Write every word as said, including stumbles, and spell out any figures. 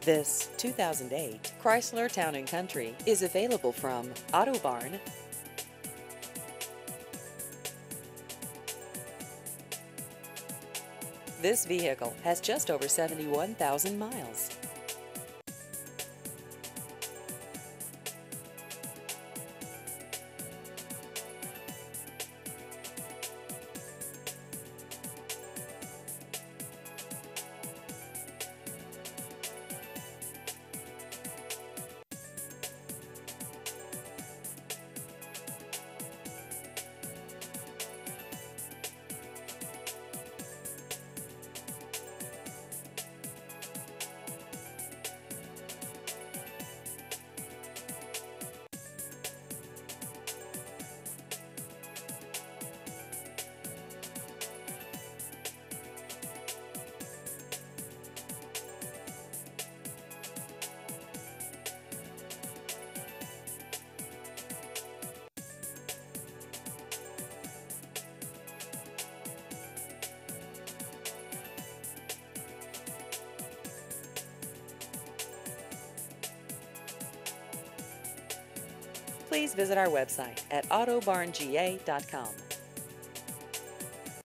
This two thousand eight Chrysler Town and Country is available from Auto Barn. This vehicle has just over seventy-one thousand miles. Please visit our website at auto barn g a dot com.